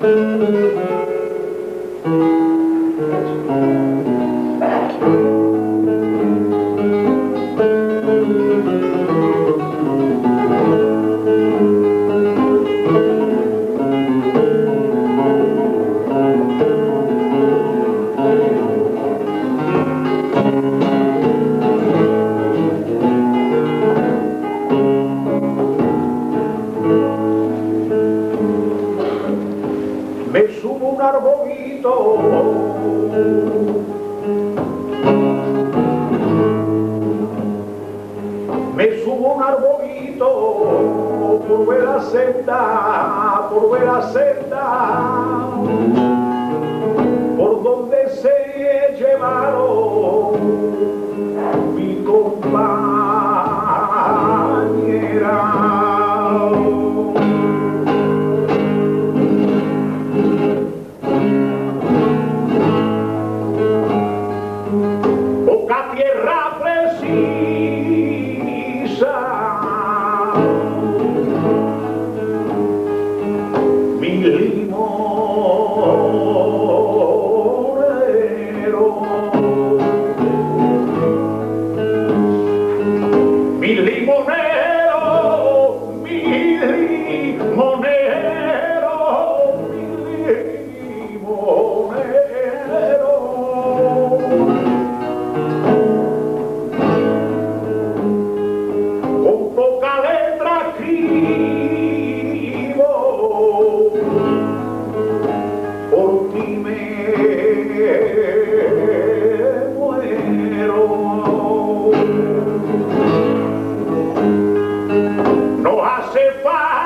Me subo un arbolito, me subo un arbolito por ver la senda, por donde se llevaron mi compañera. Poca tierra precisa, mi limonero, mi limonero, mi limonero, mi limonero. Con poca letra escribo, por ti me muero. No hace falta